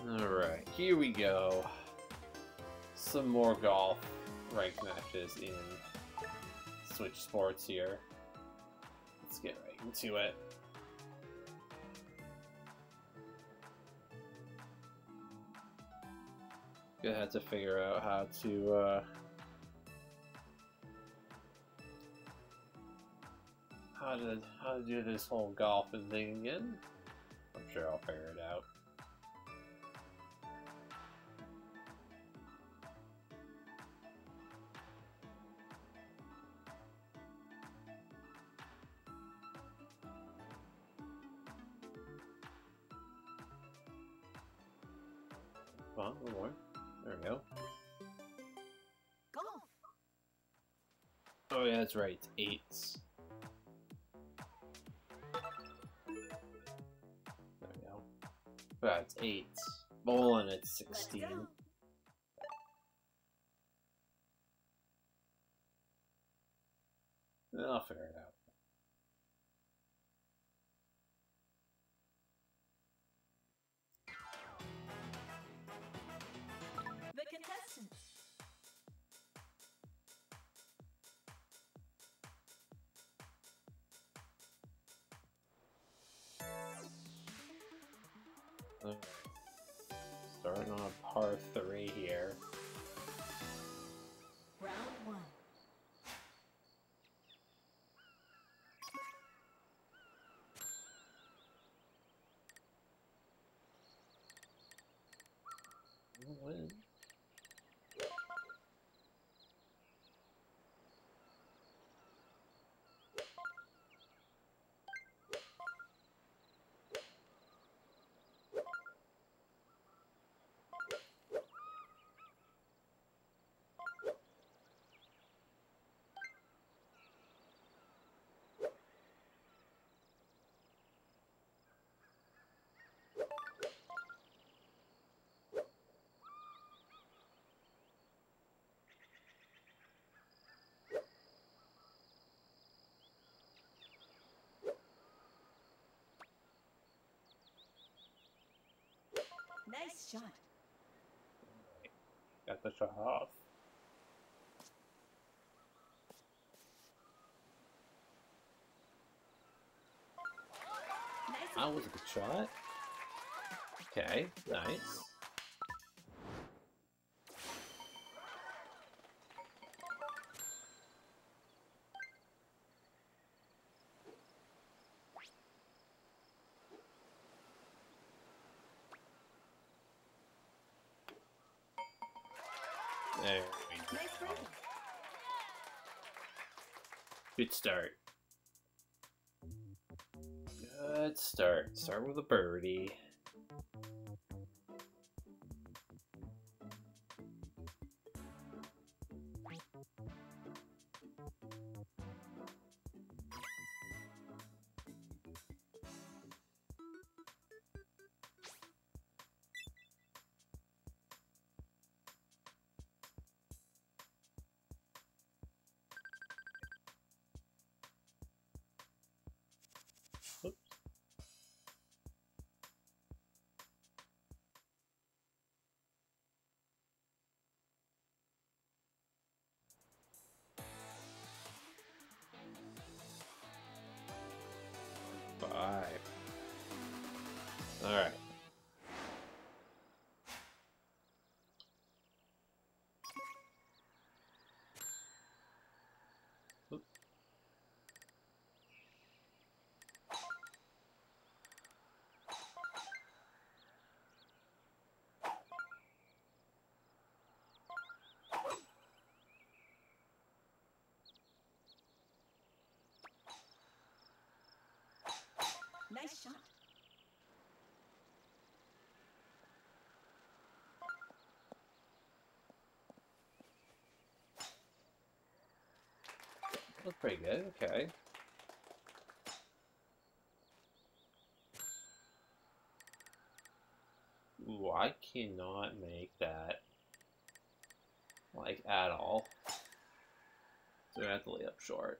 Alright, here we go. Some more golf ranked matches in Switch Sports here. Let's get right into it. Gonna have to figure out how to how to do this whole golfing thing again. I'm sure I'll figure it out. Come on, one more. There we go. Golf. Oh yeah, that's right. It's 8s. There we go. Right, it's 8s. Bowling at 16. Then I'll figure it out. The contestants. Alright. Starting on a par 3 here. Round 1. We'll win. Nice shot. Got the shot off. Nice. That was a good shot. Okay, nice. There we go. Nice birdie. Good start. Good start. Start with a birdie. Oops. Five. All right. Oop. Nice shot. That's pretty good. Okay. Ooh, I cannot make that, like, at all. So I have to lay up short.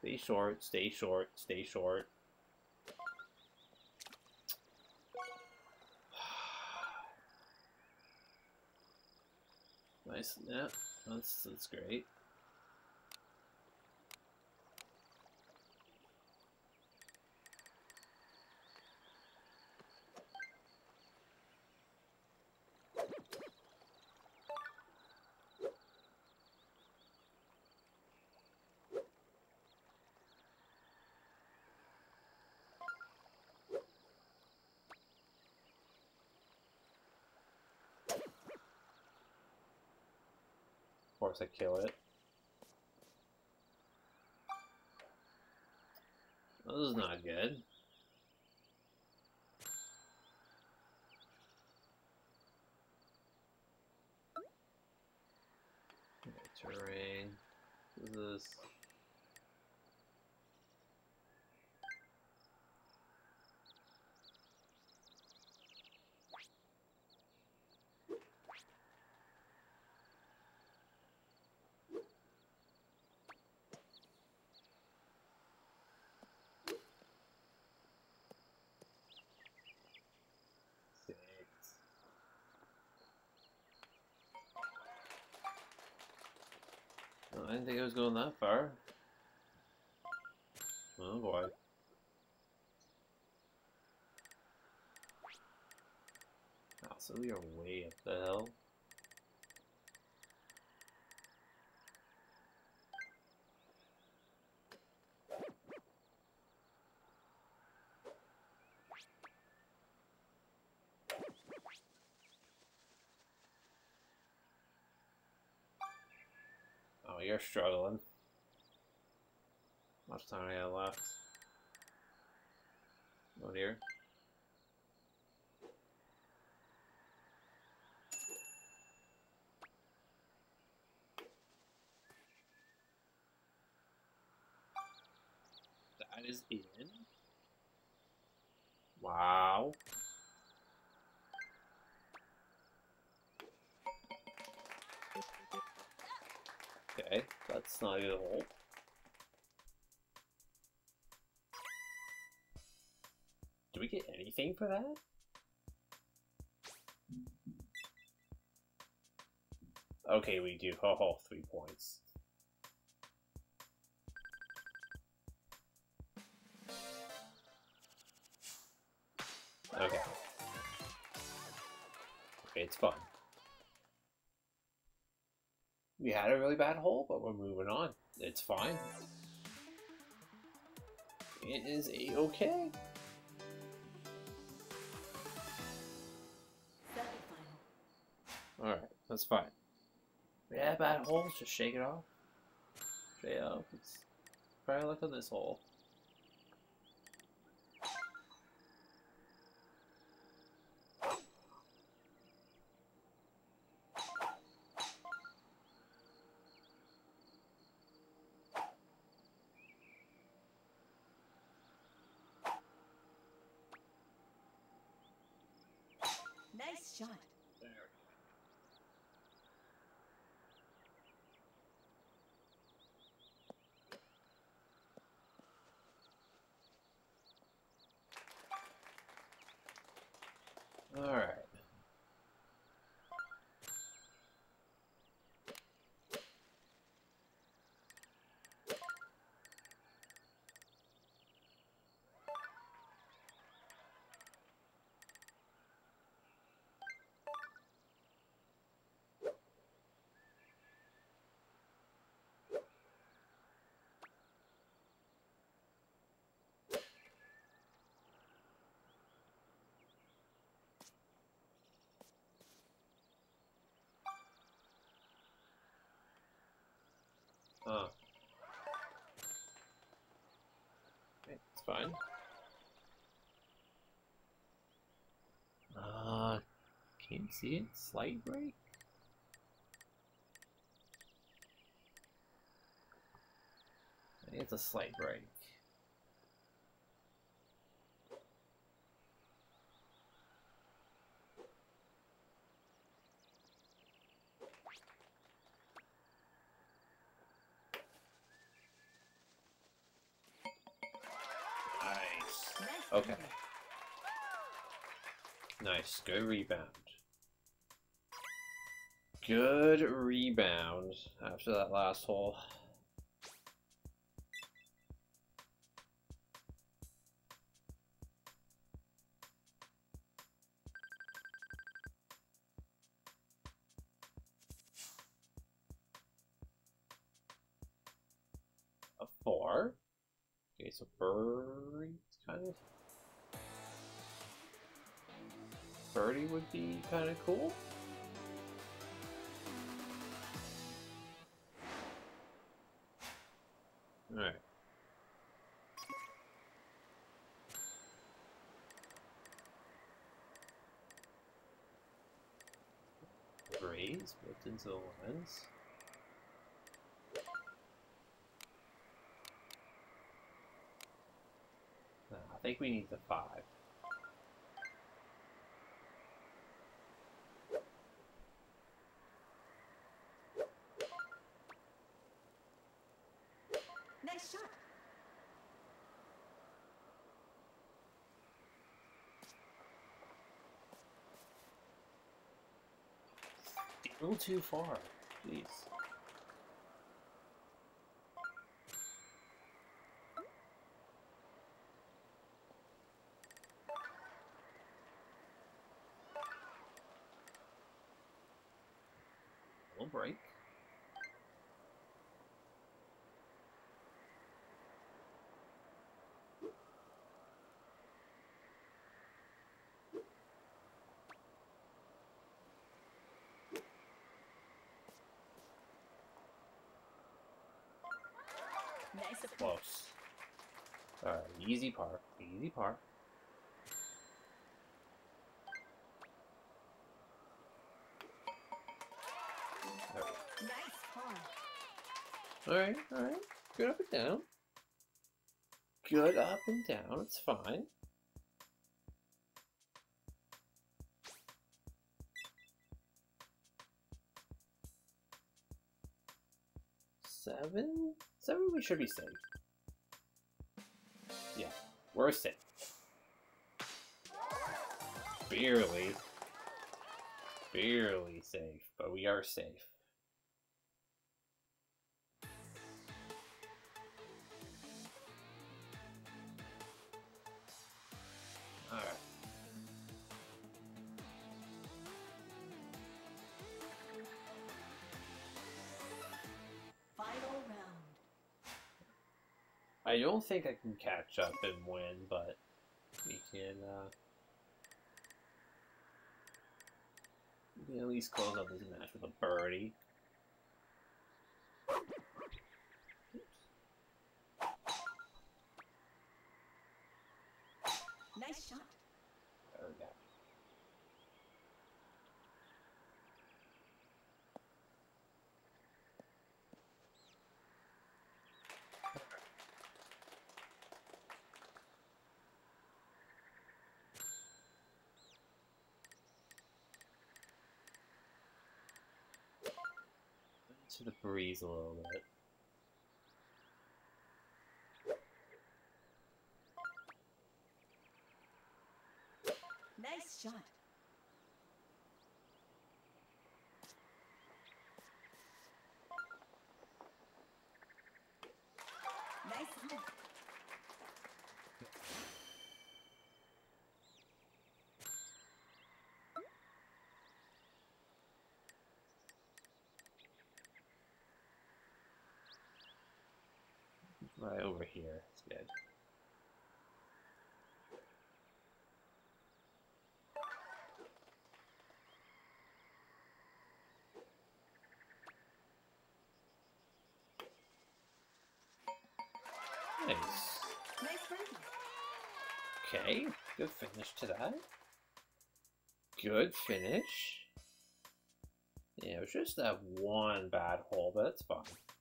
Stay short, stay short, stay short. Nice, yeah, that's great. Of course I kill it. This is not good. Okay, terrain. What is this? Oh, I didn't think it was going that far. Oh boy. Oh, so we are way up the hill. Oh, you're struggling. How much time I got left? Oh dear. That is in. Wow. Okay, that's not a good hole. Do we get anything for that? Okay, we do. Oh, 3 points. Okay. Okay, it's fun. We had a really bad hole, but we're moving on. It's fine. It is a-okay. Alright, that's fine. We had bad holes, just shake it off. Shake it off. Let's try to look at this hole. Nice shot. There. Alright. Oh. Okay, it's fine. Can't see it. Slight break? I think it's a slight break. close. Okay. Nice. Good rebound. Good rebound after that last hole. A 4. Okay, so birdie kind of. Birdie would be kind of cool. All right. Raise built into the lens. I think we need the 5. Nice shot. A little too far. Jeez. Little break. Nice approach. Close. Alright, easy par. Easy par. Nice par. Alright, alright. Good up and down. Good up and down. It's fine. Seven? 7 we should be safe. Yeah, we're safe. Barely. Barely safe, but we are safe. Alright. Final round. I don't think I can catch up and win, but we can at least close out this match with a birdie. Nice shot. There we go. To the breeze a little bit. Nice shot. Nice hit. Right over here. It's good. Nice. Nice birdie. Okay, good finish to that. Good finish. Yeah, it was just that one bad hole, but that's fine.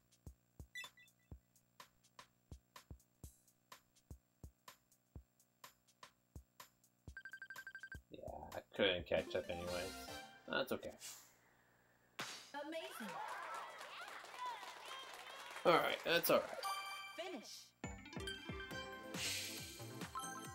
Yeah, I couldn't catch up anyways. That's okay. Amazing. Alright, that's alright. Finish.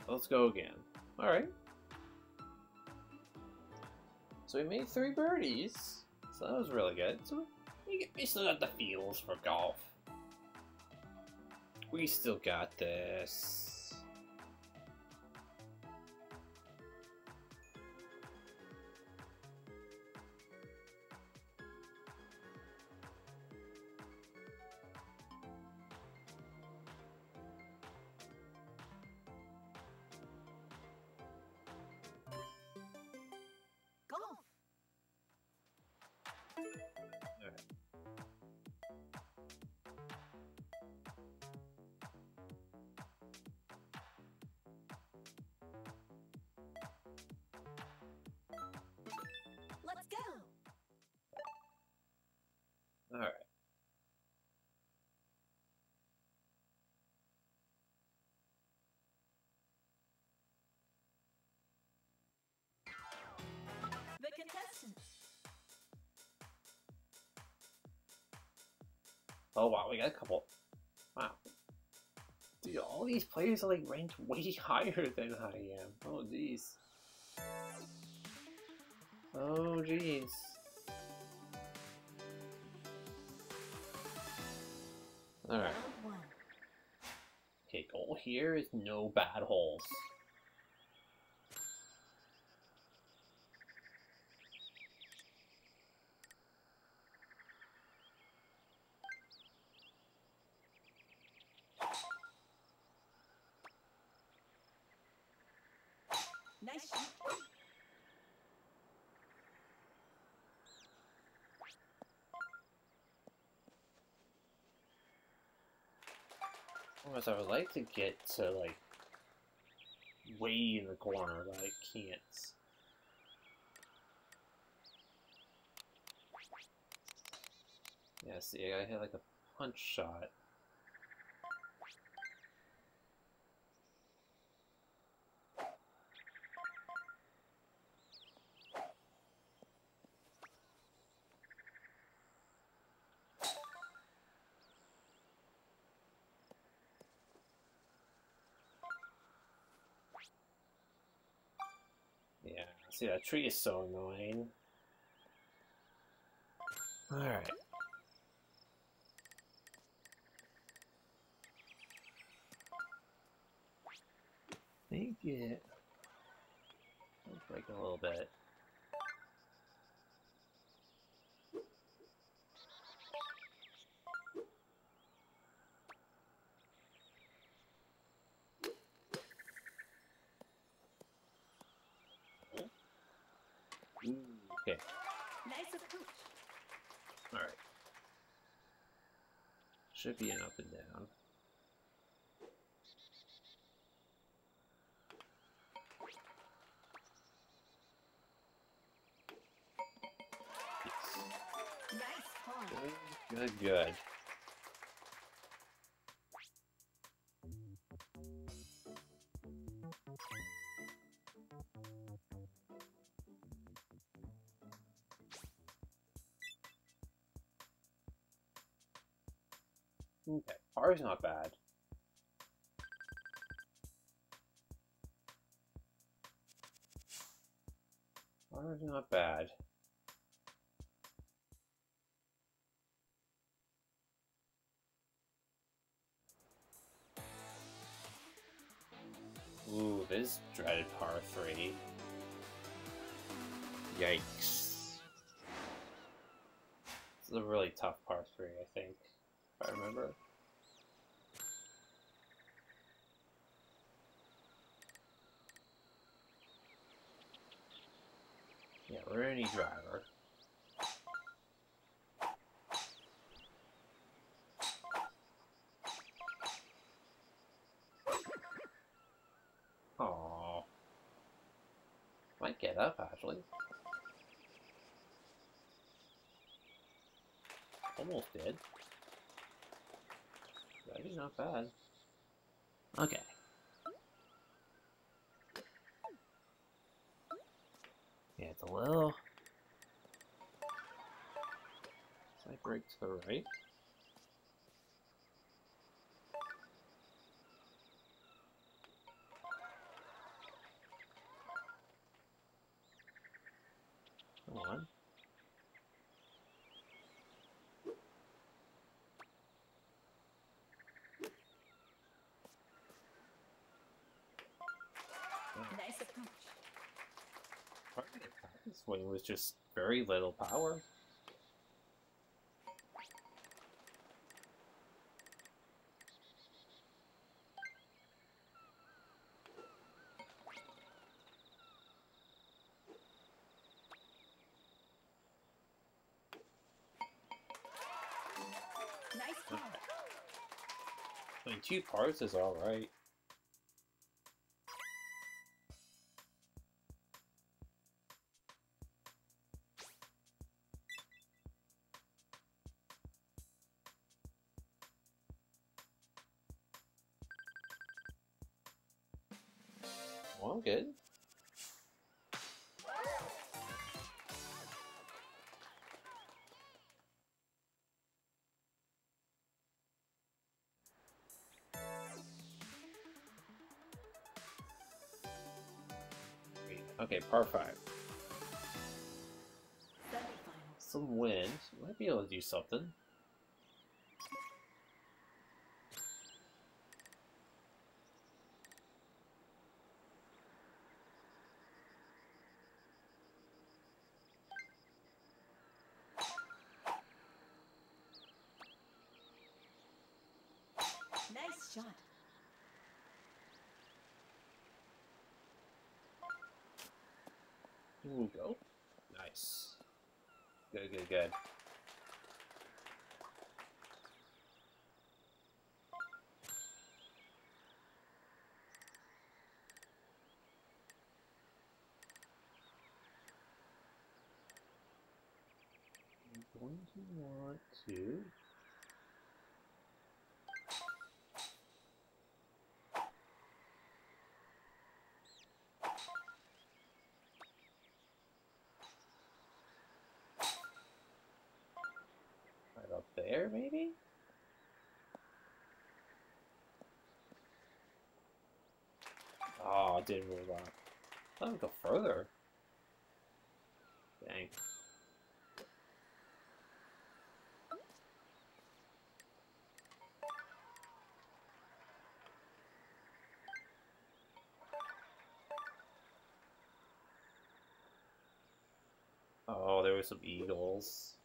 Let's go again. Alright. So we made 3 birdies. So that was really good. So we still got the feels for golf. We still got this. Golf. Let's go. Alright. The contestants. Oh wow, we got a couple. Wow. Dude, all these players are like ranked way higher than I am. Oh jeez. Oh jeez. Alright. Round 1. Okay, goal here is no bad holes. Nice shot. Almost, I would like to get to like way in the corner, but I can't. Yeah, see, I hit like a punch shot. Yeah, see, that tree is so annoying. Alright. Think it. Break a little bit. Ooh, okay. Nice approach. Alright. Should be an up and down. Nice par. Good, good. Okay, par's not bad. Par's not bad. Ooh, this dreaded par 3. Yikes. This is a really tough par 3, I think, if I remember. Yeah, we're gonna need driver. Aww. Might get up, actually. Almost did. That is not bad. Okay. Yeah, it's a little... Side break to the right. swing with just very little power. Nice call. I mean, 2 parts is alright. Well, good. Okay, par 5. Semifinals. Some wind. Might be able to do something. Nice shot. Here we go. Nice. Good, good, good. I'm going to want to... right up there, maybe? Oh, it didn't move on. Let me go further. Dang. Oh, there were some eagles.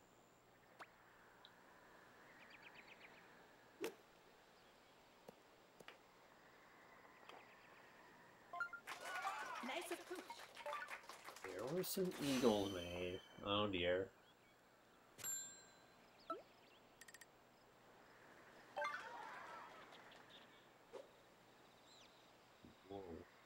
Nice approach. There were some eagles made. Oh dear. Whoa.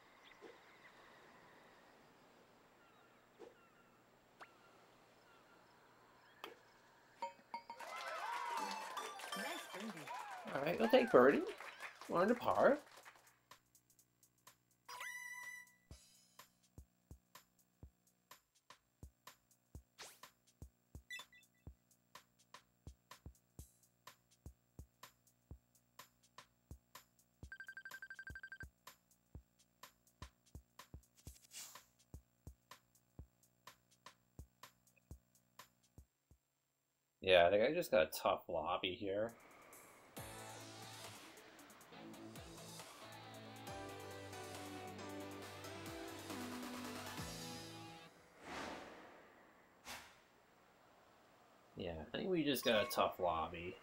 Nice birdie. Alright, we'll take birdie. 1 to par. Yeah, I think I just got a tough lobby here. Yeah, I think we just got a tough lobby.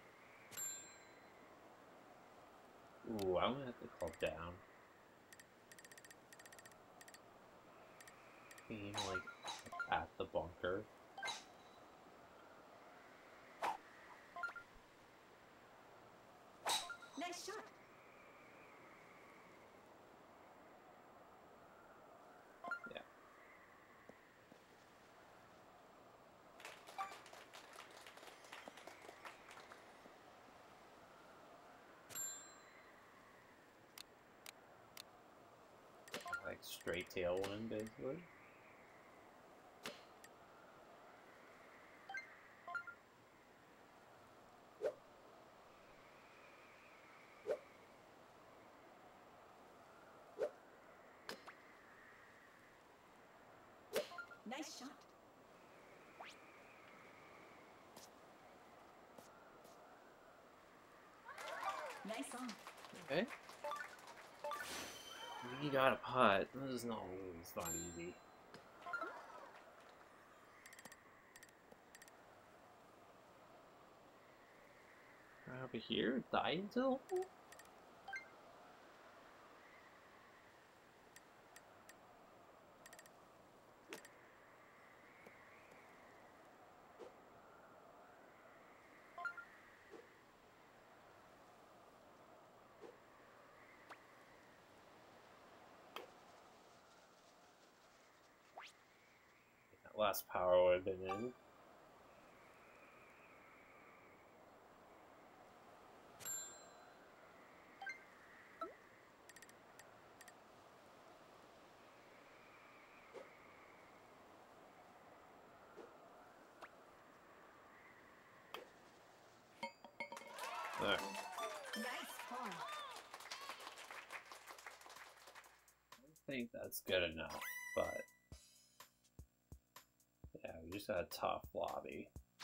Ooh, I'm gonna have to club down. Being like at the bunker. Nice shot. Yeah. Like straight tailwind, basically. Nice shot. Nice on. Okay. We got a putt. This is not easy. Over here, dive into the hole? That last power would have been in. Alright. Nice fall. I think that's good enough, but yeah, we just got a tough lobby.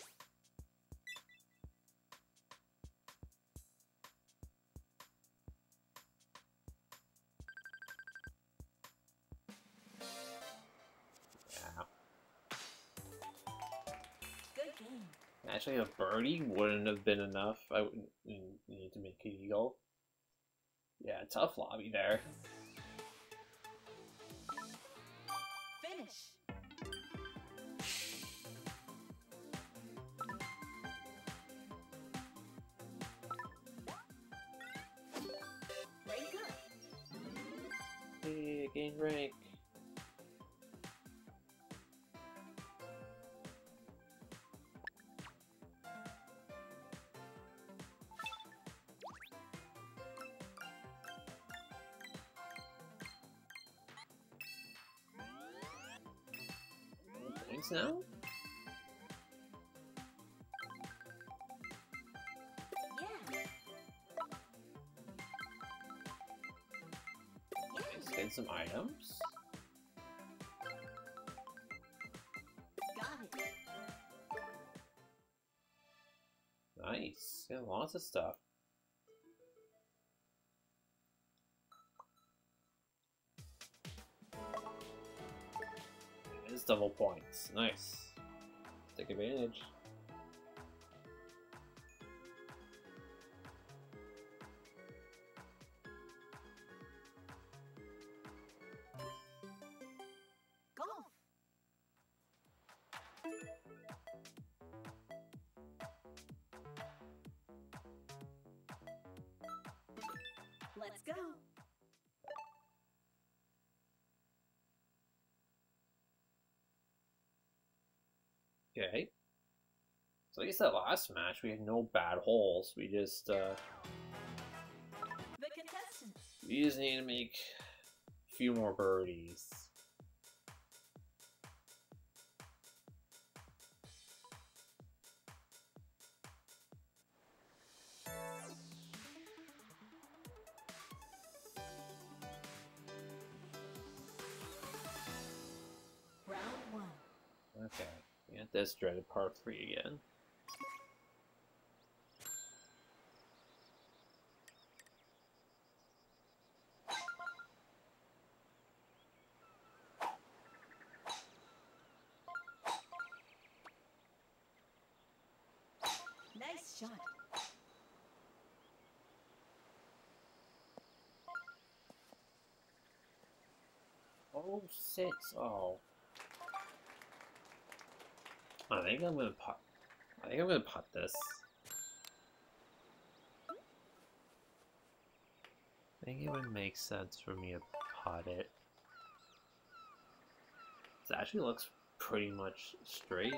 Yeah. Good game. Actually, a birdie wouldn't have been enough. I would need to make an eagle. Yeah, tough lobby there. Finish. Rank up. Hey, gain rank. Points now? Yeah. Let's get some items. Got it. Nice. Yeah, lots of stuff. It's double points. Nice. Take advantage. Golf. Let's go. Okay. So at least that last match, we had no bad holes. We just The contestants. need to make a few more birdies. Round one. Okay, we got this dreaded par 3 again. Nice shot. Oh, 6. Oh. I think I'm gonna putt. I think I'm gonna putt this. I think it would make sense for me to putt it. It actually looks pretty much straight.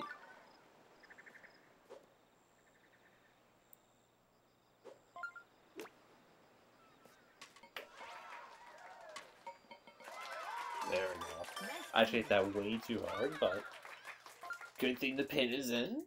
There we go. Nice. I actually hit that way too hard, but good thing the pin is in.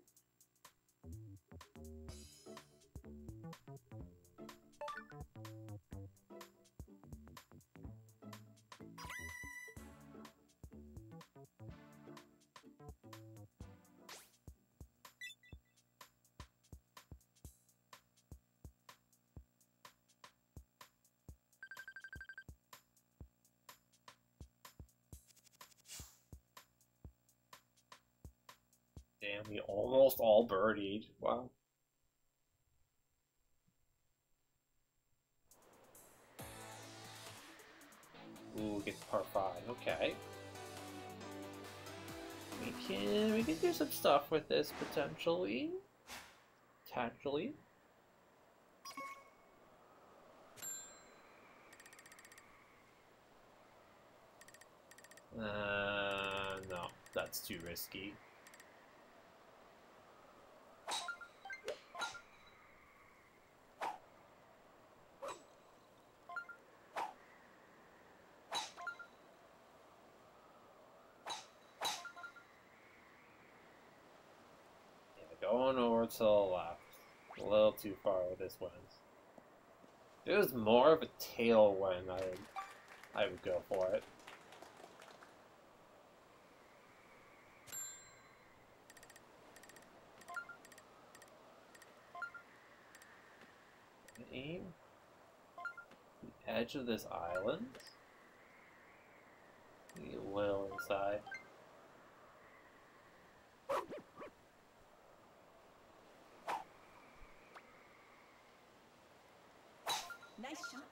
Damn, we almost all birdied. Wow. Ooh, get to part 5. Okay. We can do some stuff with this potentially. Potentially. No, that's too risky. Going over to the left. A little too far with this one. If it was more of a tailwind, I would go for it. Aim the edge of this island. Get a little inside. Nice shot.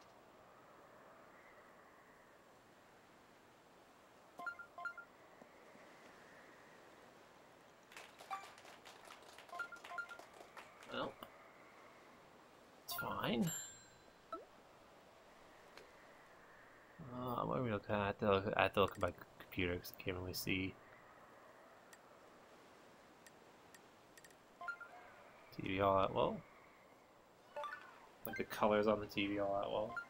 Well, it's fine. What are we looking at? I have to look at my computer because I can't really see. TV all that well. Like the colors on the TV all that well.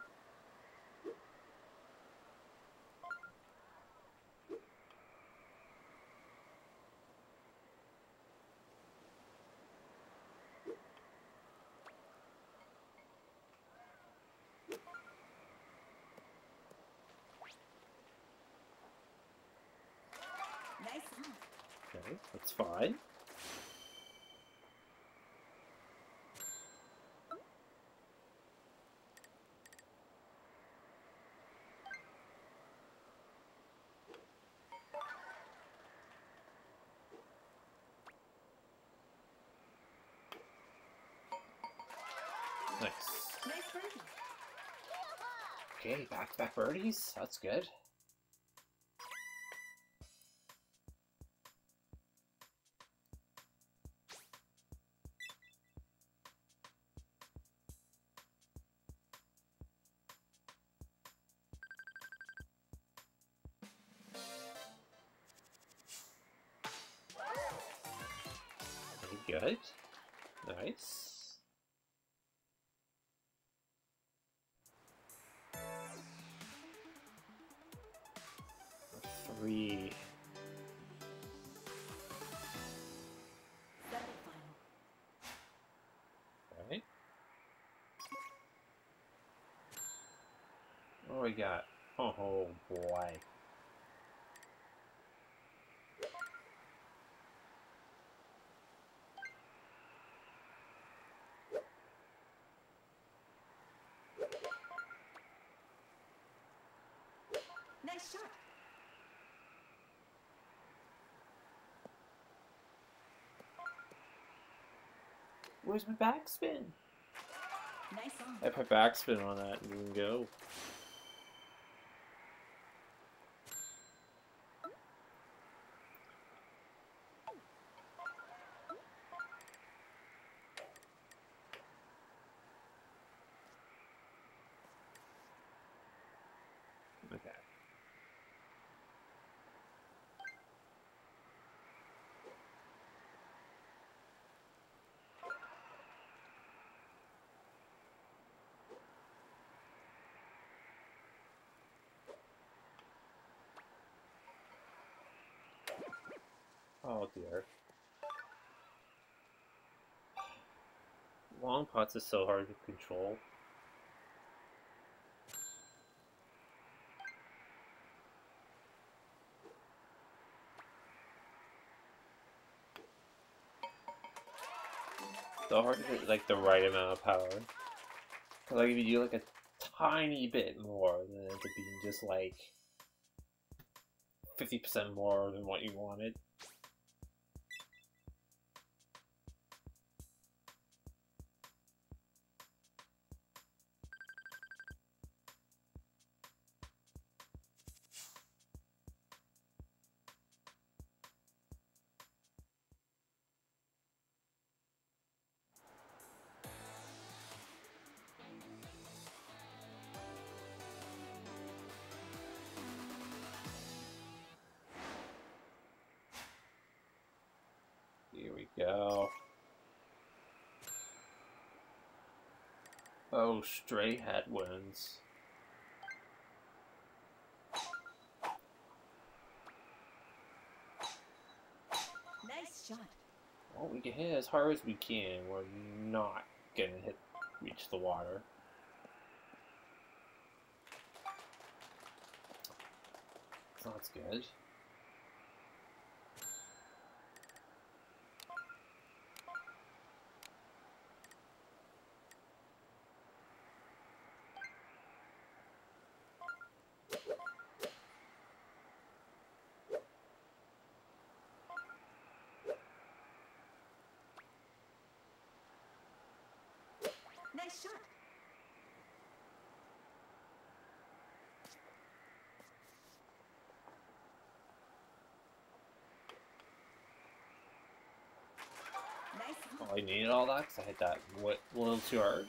Nice one. Okay, that's fine. Nice. Nice birdie. Okay, back-to-back birdies. That's good. Very good. Nice. Three. Semifinal. Okay. What do we got? Oh boy. Nice shot. Where's my backspin? Nice on. I put backspin on that and we can go. Okay. Oh dear. Long putts is so hard to control. So hard to get like the right amount of power. Cause like if you do like a tiny bit more, then it ends up being just like 50% more than what you wanted. go. Oh, stray headwinds. Nice shot. Well, we can hit as hard as we can. We're not gonna reach the water. So that's good. Nice shot. Nice Oh, on. I needed all that because I hit that a little too hard.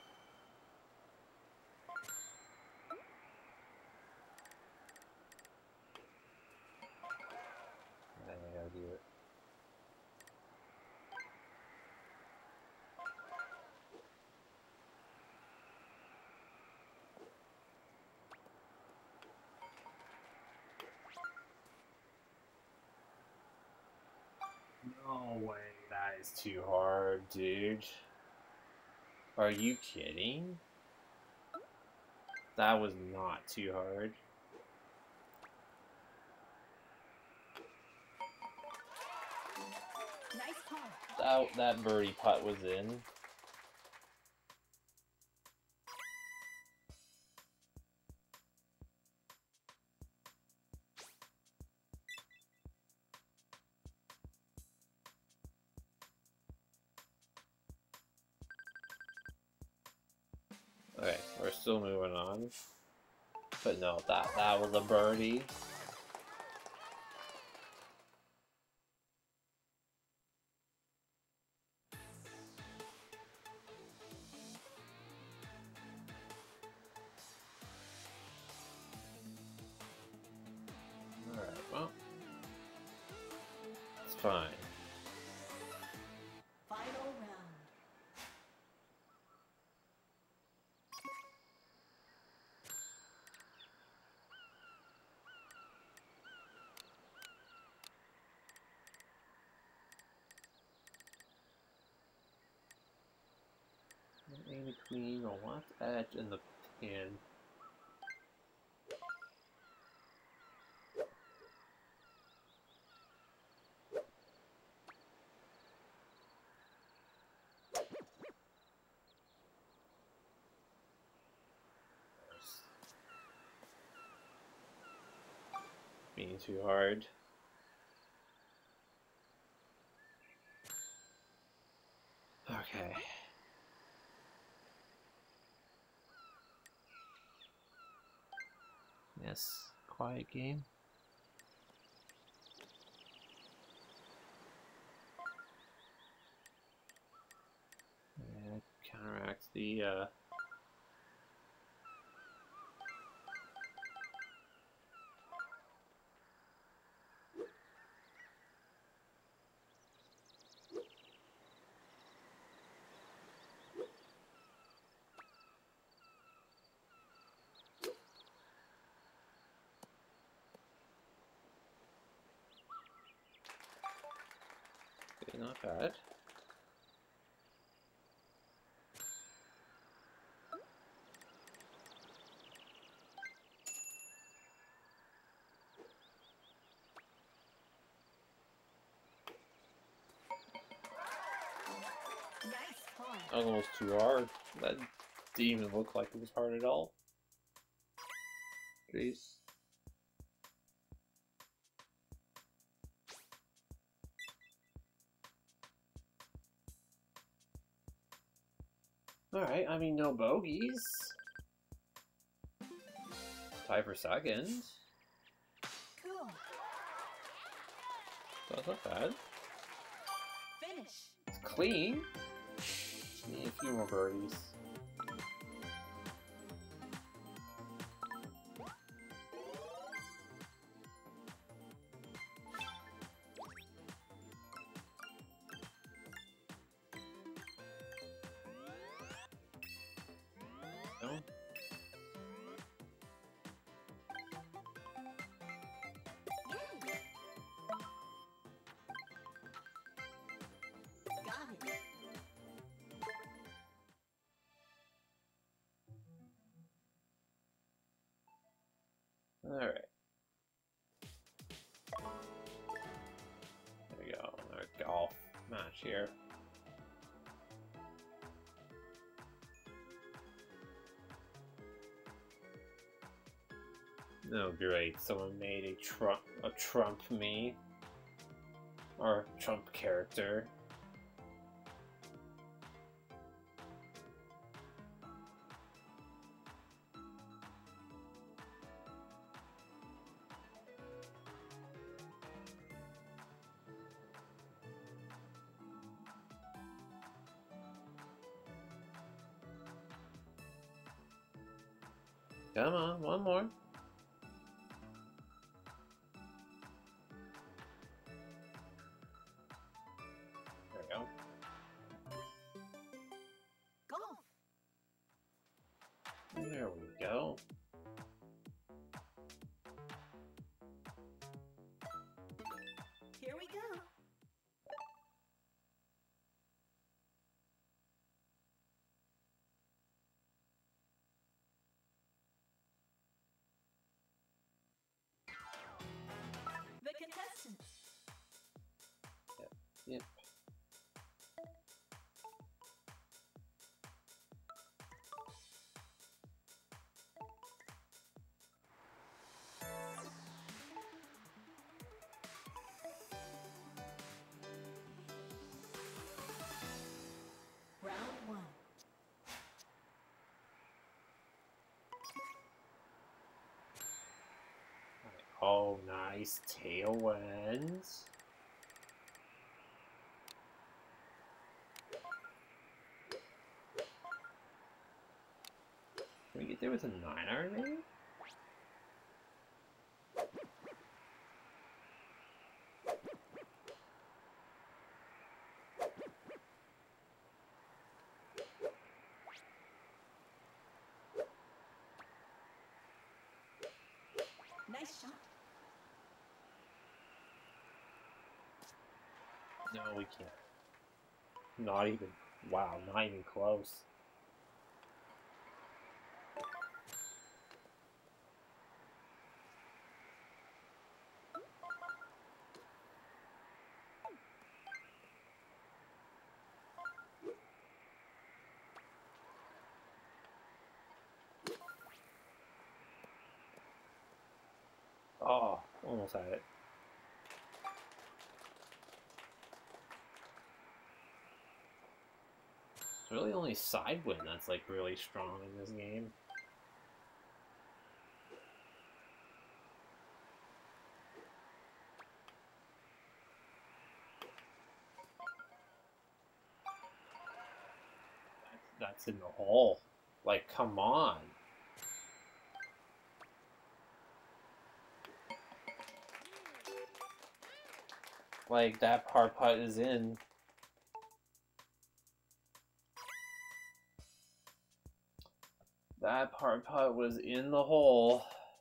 I gotta do it. No way, that is too hard, dude. Are you kidding? That was not too hard. Nice par. That birdie putt was in. Okay, we're still moving on. But no, that was a birdie. Alright, well. It's fine. Final round. In between the left edge and the pin. Being too hard. Okay. Yes, quiet game. Yeah, counteract the okay, not bad. Nice par. That was almost too hard. That didn't even look like it was hard at all. Jeez. Alright, I mean, no bogeys. Tie for second. Cool. That's not bad. Finish. It's clean. Just need a few more birdies. Oh great, someone made a Trump me. Or Trump character. Come on, one more. There we go. Golf. There we go. Here we go. The contestants. Yep. Round one. Oh, nice tailwinds. Can we get there with a 9-iron maybe? Nice shot. No, we can't. Not even. Wow, not even close. Oh, almost had it. It's really only side wind that's like really strong in this game. That's in the hole. Like, come on. Like, that par putt is in. That par putt was in the hole.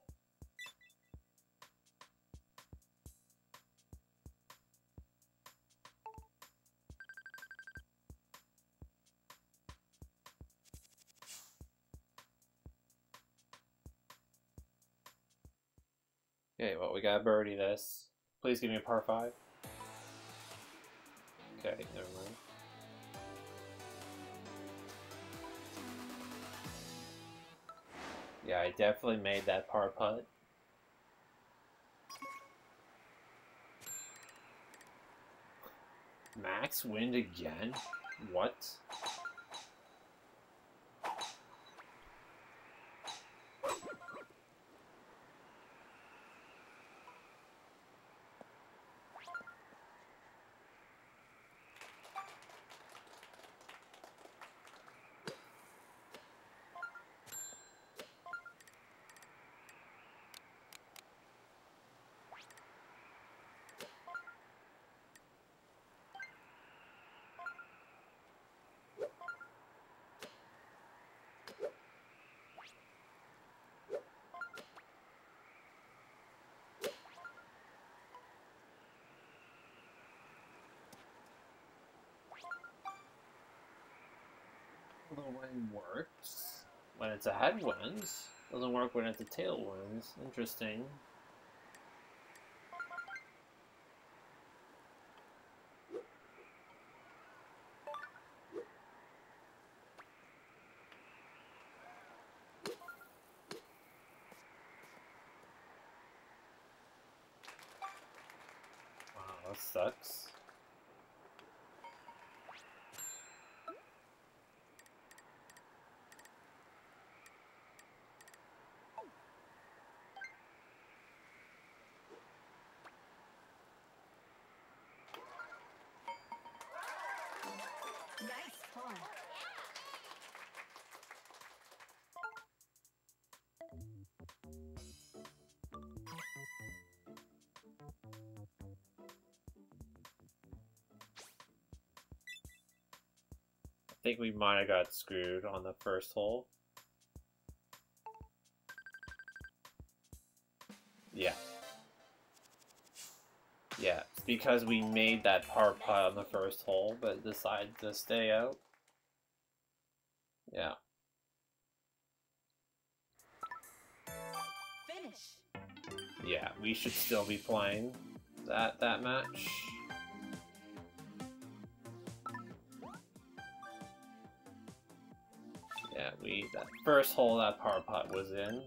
Okay, well, we gotta birdie this. Please give me a par 5. Okay, never mind. Yeah, I definitely made that par putt. Max wind again? What? The wind works when it's a headwind. Doesn't work when it's a tailwind. Interesting. sucks. Nice pawn. I think we might have got screwed on the first hole. Yeah. Yeah, it's because we made that par putt on the first hole, but decided to stay out. Yeah. Finish. Yeah, we should still be playing that match. Yeah, that first hole that par putt was in.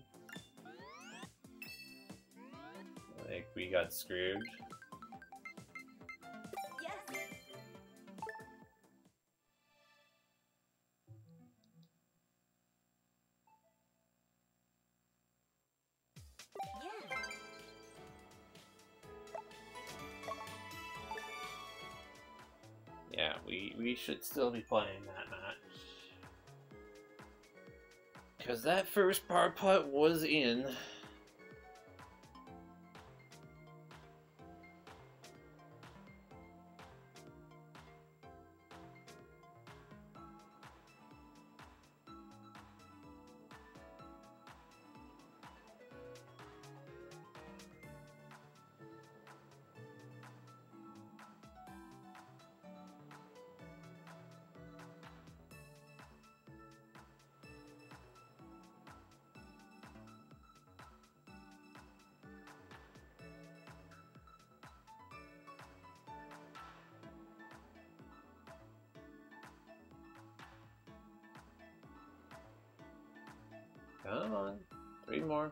Like we got screwed. Yes. Yeah. Yeah, we should still be playing that match. Because that first par putt was in. Come on, 3 more.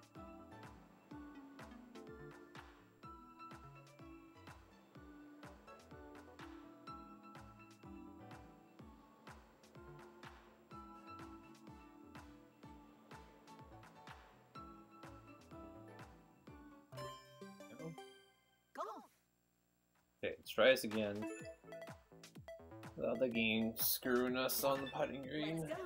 Golf. Okay, let's try this again. Without the game screwing us on the putting green. Let's go.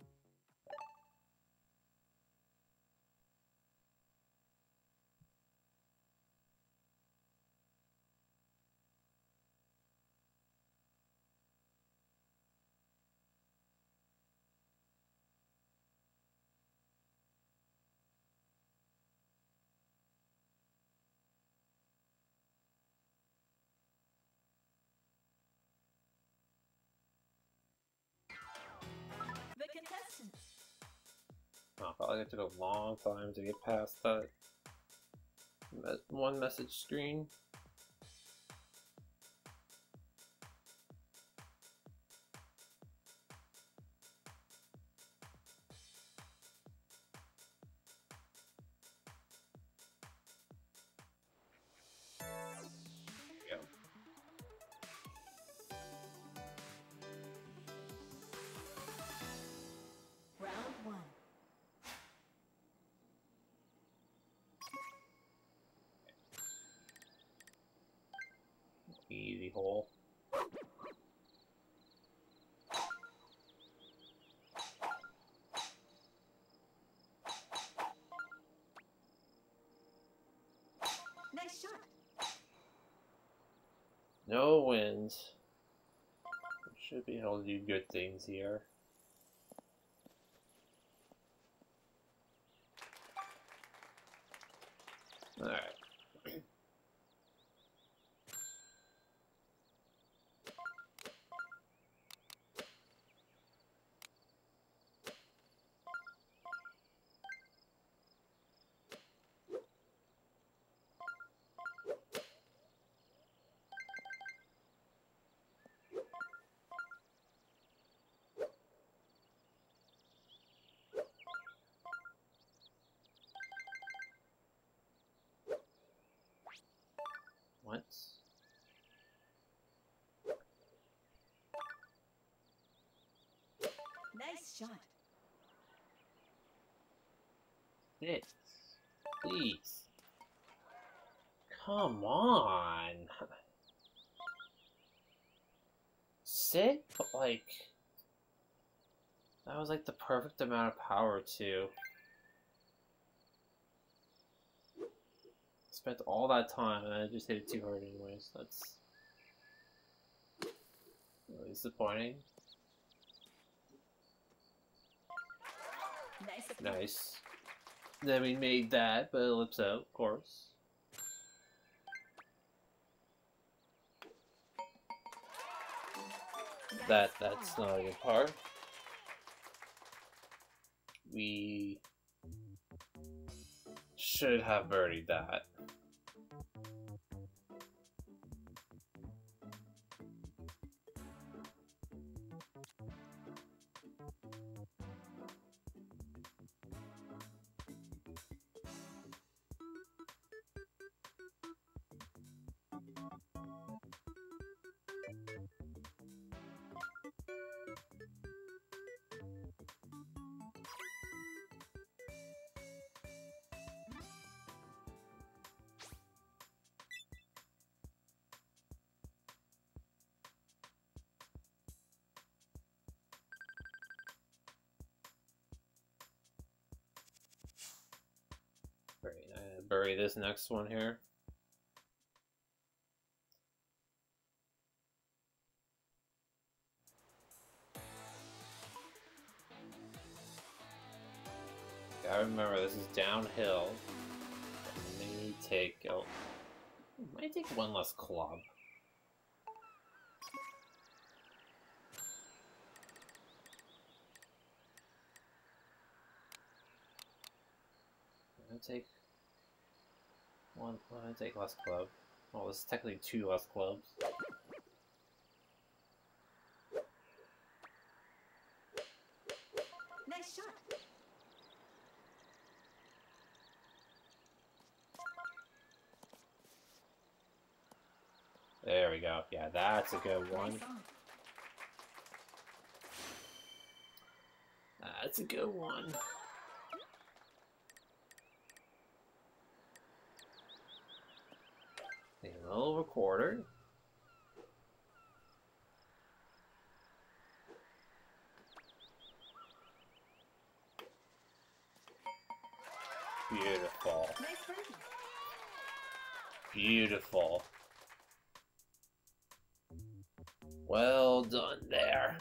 The contestants. Oh, I felt like it took a long time to get past that one message screen. There we go. Round one. Easy hole. Nice shot. No wins. Should be able to do good things here. Alright. Nice shot. Sit. Please. Come on. Sit, but like... That was like the perfect amount of power too. Spent all that time and I just hit it too hard anyways. That's really disappointing. Nice. Then we made that, but it lips out, of course. That's not a good part. We should have birdied that. Great, I'm gonna bury this next one here. Gotta remember, this is downhill. It may take it might take one less club. I'm gonna take one. I'm gonna take less club. Well, this is technically 2 less clubs. Nice shot. There we go. Yeah, that's a good one. Nice on. That's a good one. A little recorder. Beautiful. Nice birdie. Beautiful. Well done there.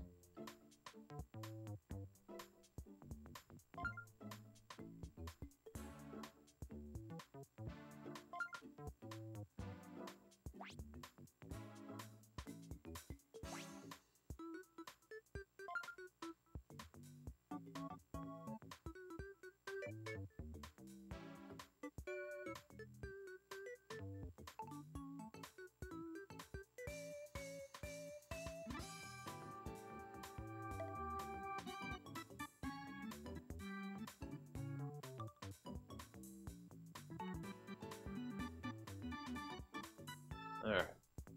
All right.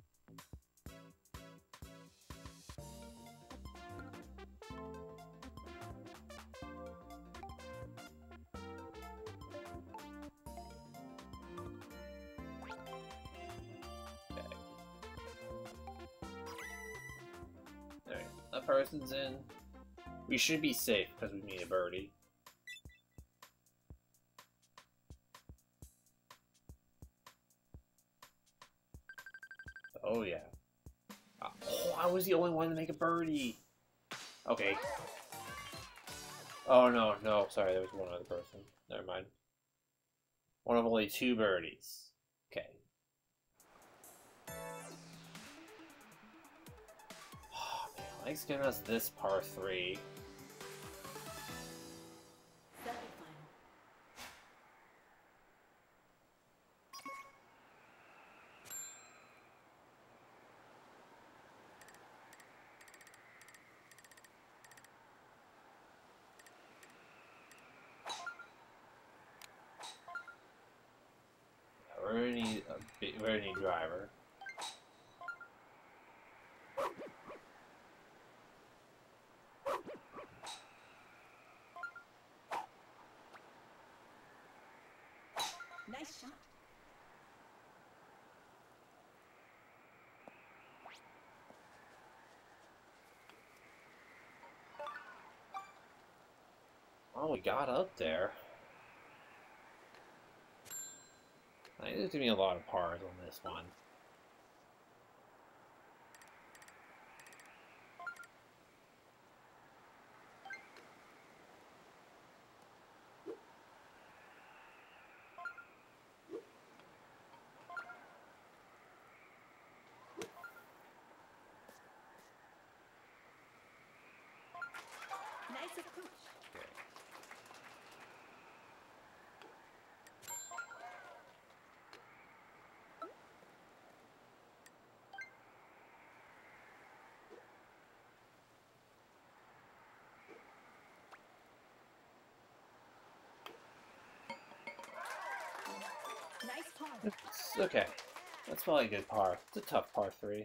Okay. All right. That person's in. We should be safe because we need a birdie. Oh yeah. Oh, I was the only one to make a birdie. Okay. Oh no, no, sorry, there was one other person. Never mind. One of only 2 birdies. Okay. Oh man, Mike's giving us this par 3. Semifinal. We're gonna need we're gonna need driver. Nice shot. Oh, we got up there. I think there's gonna be a lot of pars on this one. Nice approach. Okay. Nice par. It's okay. That's probably a good par. It's a tough par 3.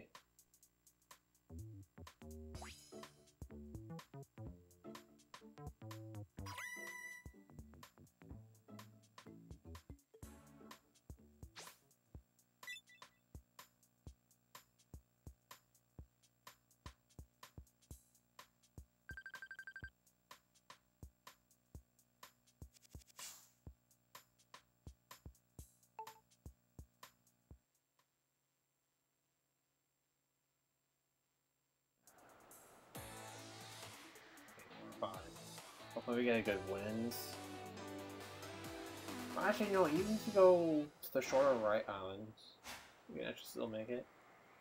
Fine. Hopefully we get a good wins. Actually, no, even if you go to the shorter right island, you can actually still make it.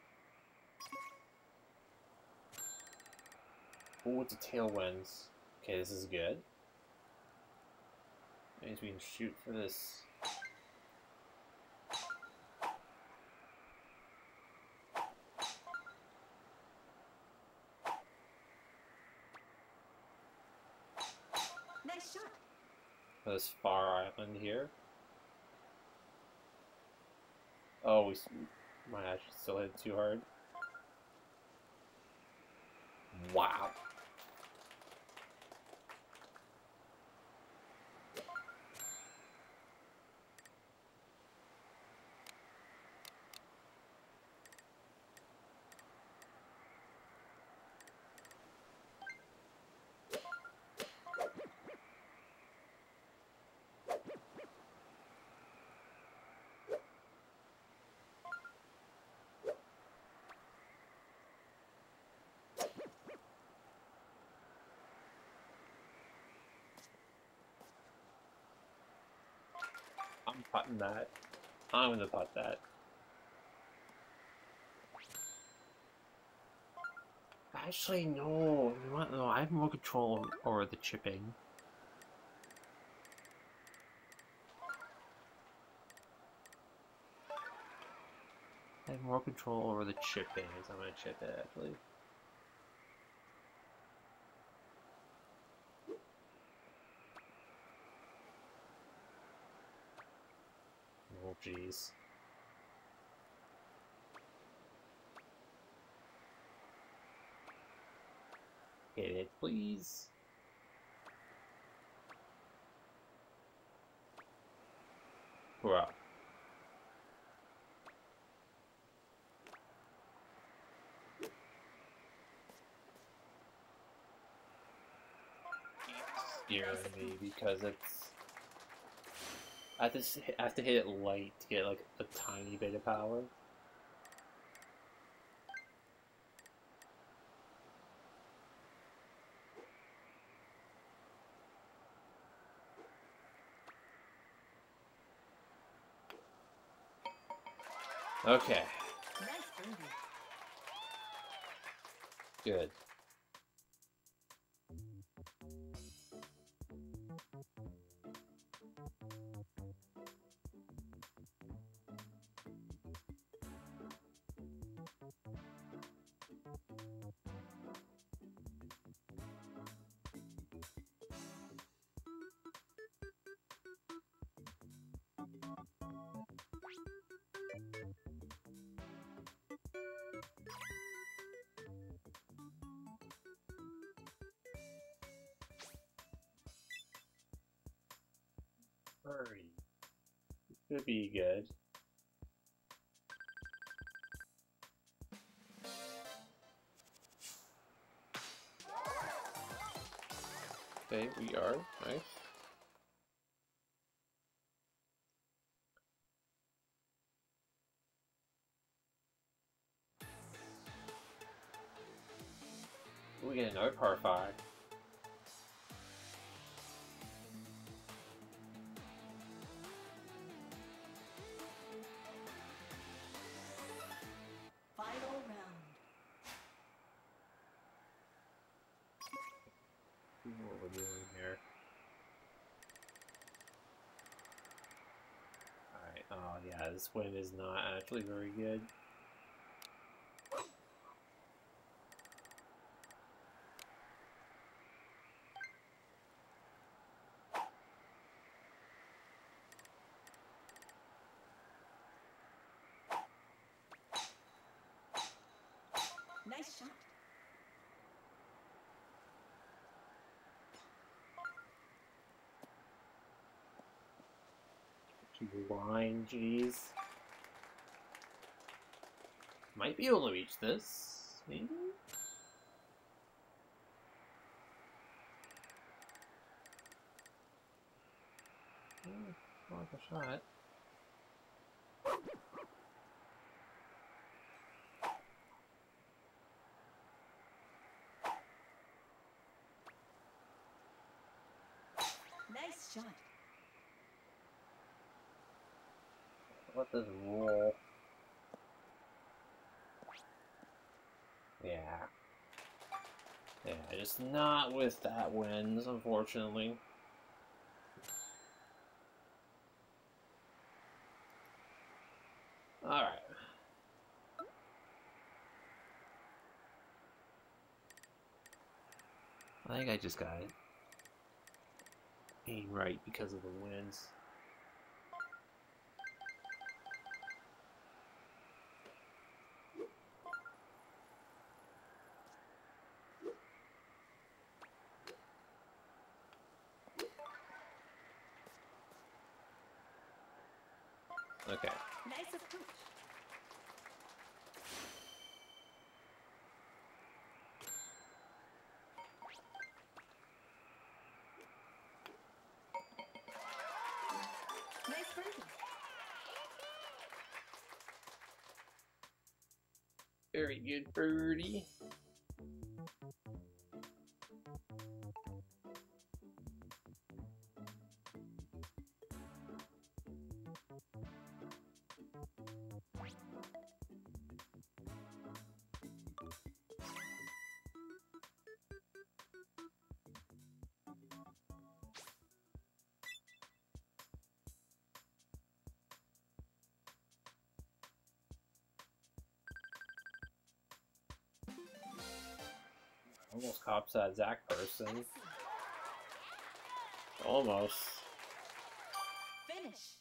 Oh, it's a tailwinds. Okay, this is good. That means we can shoot for this. Nice shot. For this far island here. Oh, we might actually still hit it too hard. Wow. I'm putting that. I'm gonna putt that. Actually, no. You know what? No, I have more control over the chipping. I have more control over the chipping, so I'm gonna chip it actually. Oh, jeez. Hit it, please. Hurrah. Scaring me because it's. I have to hit it light to get like a tiny bit of power. Okay, Nice birdie. good. Hurry. Could be good. Okay, we are. Nice. We get another par 5. Final round. See what we're doing here. Alright, oh yeah, this wind is not actually very good. Nice shot. Line, jeez. Might be able to reach this, maybe? Like a shot. Nice shot. Let this roll. Yeah. Yeah, just not with that winds, unfortunately. Alright. I think I just got it aim right because of the winds. Okay. Nice approach. Nice birdie. Very good birdie. Almost cops that Zach person. Excellent. Almost. Finish.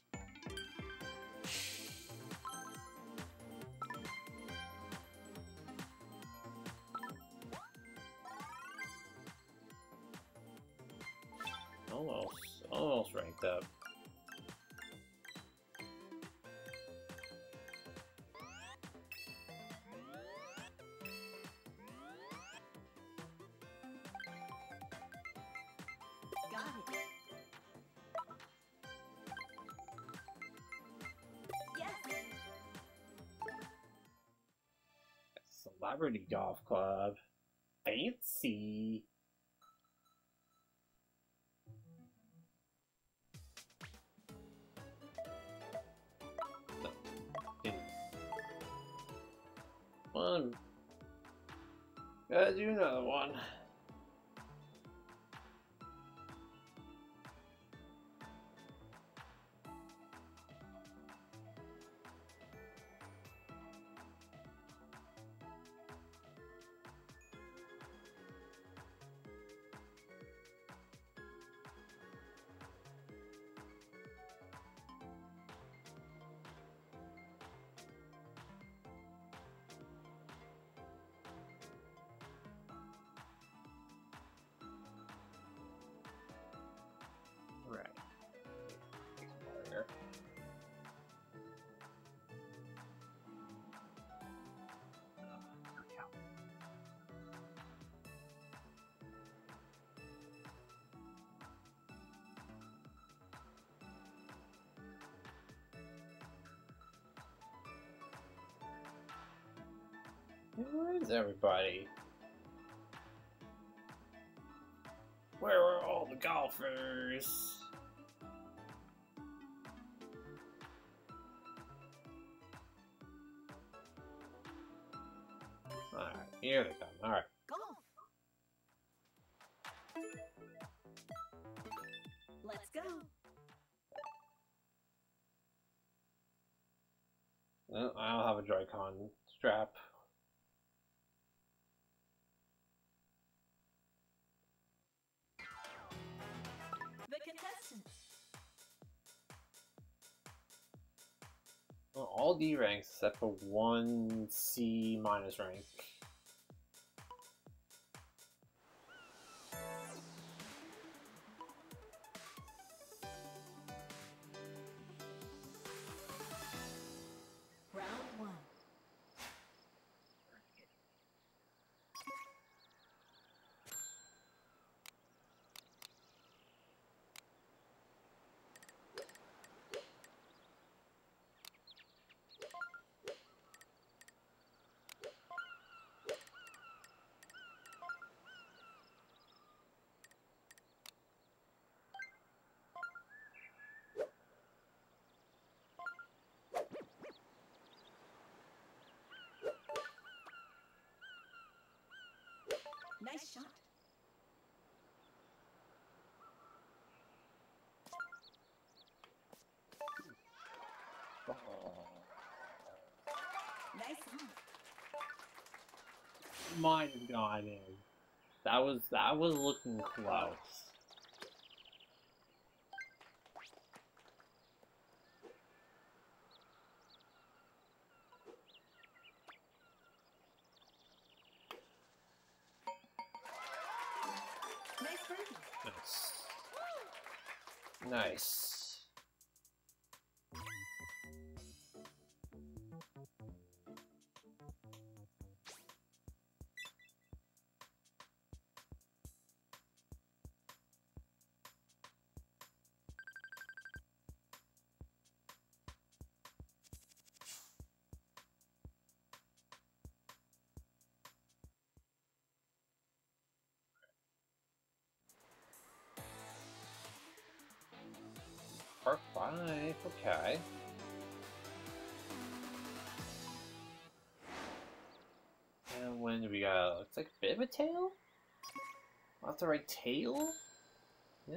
Almost ranked up. Got it. Yes. Celebrity Golf Club. Fancy. No. Didn't. One. Gotta do another one. Where is everybody? Where are all the golfers? Alright, here they come. Alright. Golf. Let's go. No, I don't have a Joy-Con strap. The contestants. Well, all D ranks except for one C- rank. Round one. Nice shot. Nice on. Might have gone in. That was looking close. Nice birdie. Nice. Nice. Part 5, okay. And when do we got? Looks like a bit of a tail? Not the right tail? Yeah?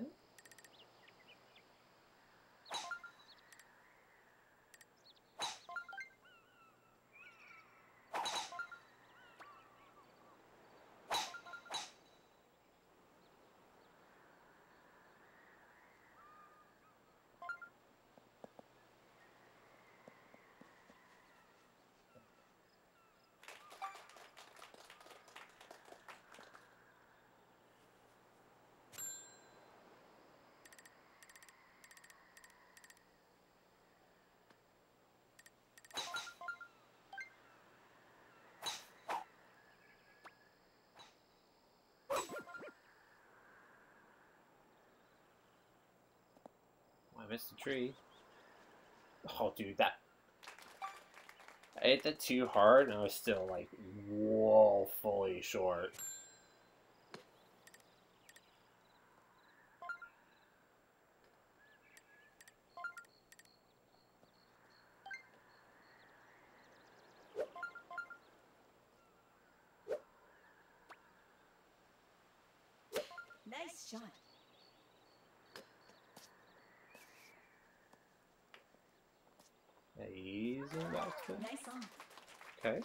I missed the tree. Oh, dude, that... I hit that too hard, and I was still, like, woefully short. Nice shot. Easy backspin. Nice on. Okay.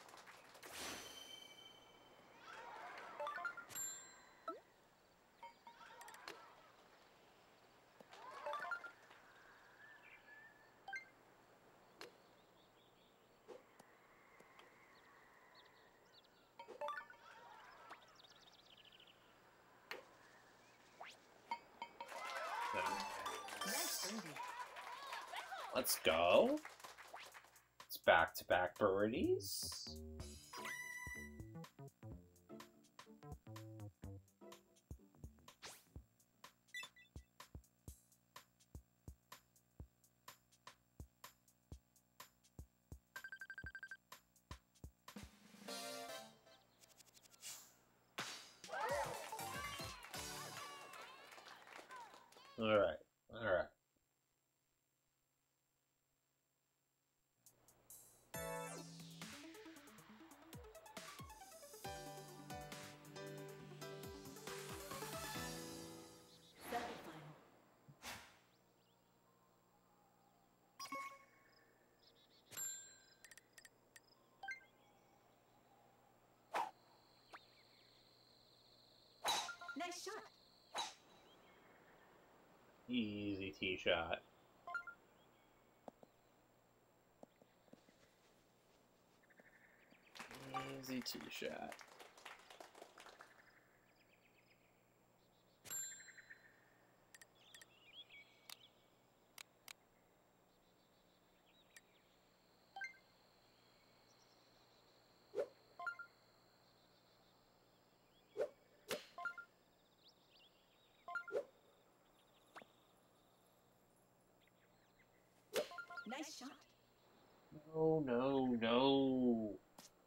Nice birdie. Let's go. It's back-to-back birdies. Alright, alright. Semifinal. Nice shot. Easy tee shot. Easy tee shot. Nice shot. No, no, no.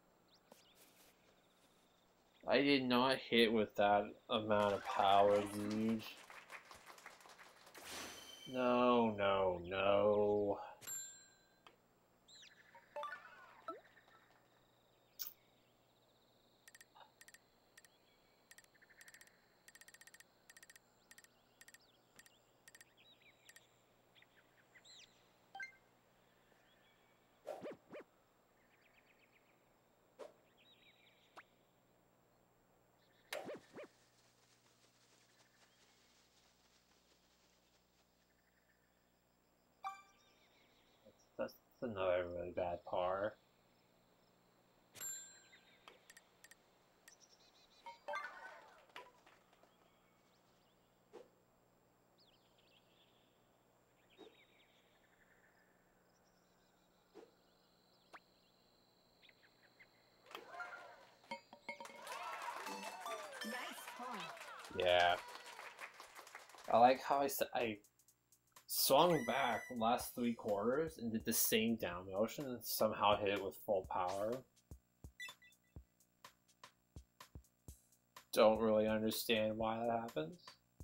I did not hit with that amount of power, dude. No, no, no. That's another really bad par. Nice par. Yeah. I like how I swung back the last 3 quarters and did the same down motion and somehow hit it with full power. Don't really understand why that happens.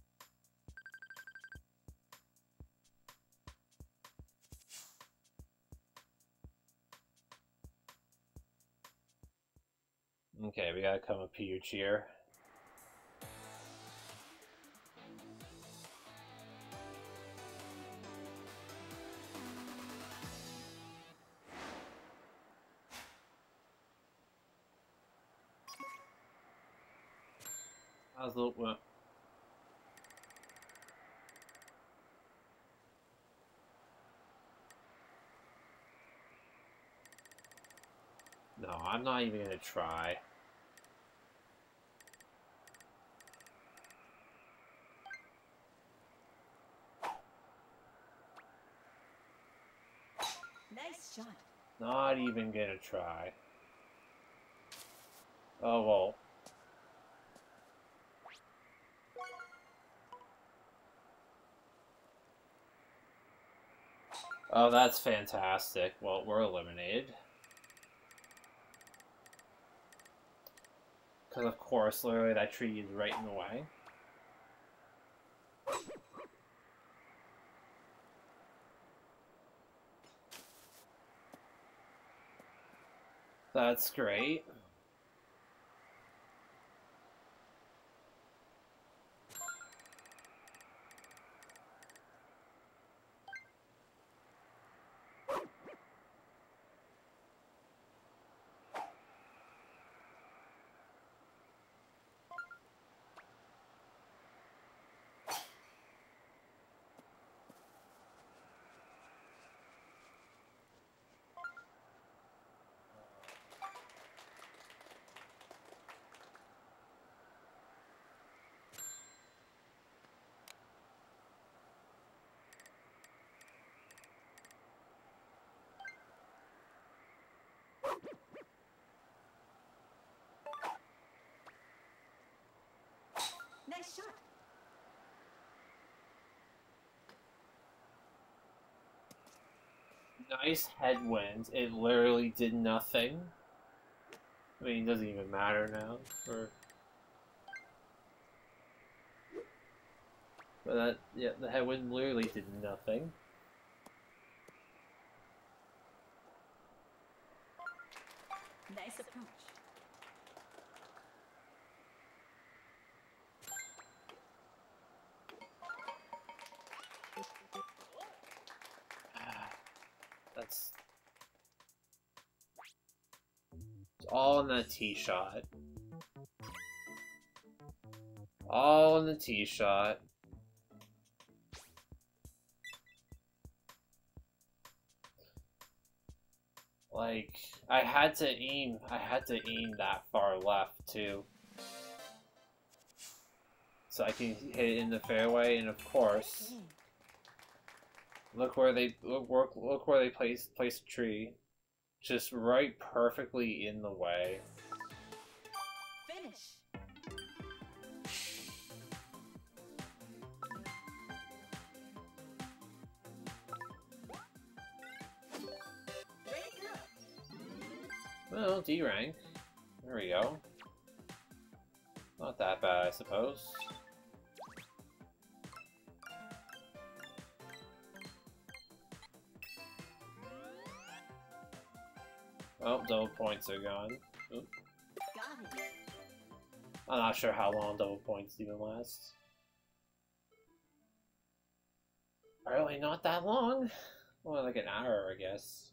Okay, we gotta come up huge here. I was a little, well, no, I'm not even gonna try. Nice shot. Not even gonna try. Oh well. Oh, that's fantastic. Well, we're eliminated. Because of course, literally that tree is right in the way. That's great. Nice shot. Nice headwinds. It literally did nothing. I mean, it doesn't even matter now. But But that, yeah, the headwind literally did nothing. Nice approach. That's it's all in that tee shot. All in the tee shot. Like, I had to aim that far left too. So I can hit it in the fairway, and of course, look where they placed a tree. Just right perfectly in the way. Finish. Well, D rank. There we go. Not that bad, I suppose. Oh, double points are gone. Oop. Got it. I'm not sure how long double points even last. Probably not that long. Well, like an hour, I guess.